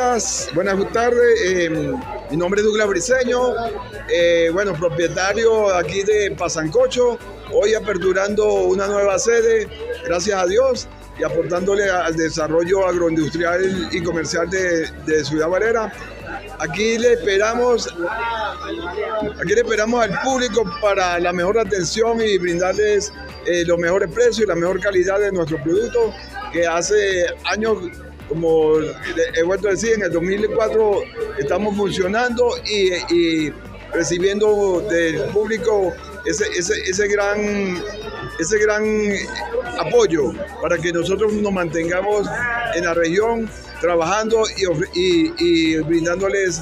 días, buenas tardes. Mi nombre es Douglas Briceño, propietario aquí de Pasancocho, hoy aperturando una nueva sede, gracias a Dios, y aportándole al desarrollo agroindustrial y comercial de Ciudad Valera. Aquí le esperamos al público para la mejor atención y brindarles los mejores precios y la mejor calidad de nuestros productos, que hace años, como he vuelto a decir, en el 2004 estamos funcionando y recibiendo del público ese gran apoyo para que nosotros nos mantengamos en la región trabajando y brindándoles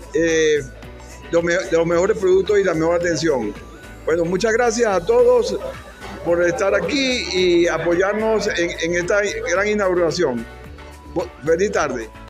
los mejores productos y la mejor atención. Bueno, muchas gracias a todos por estar aquí y apoyarnos en esta gran inauguración. Feliz tarde.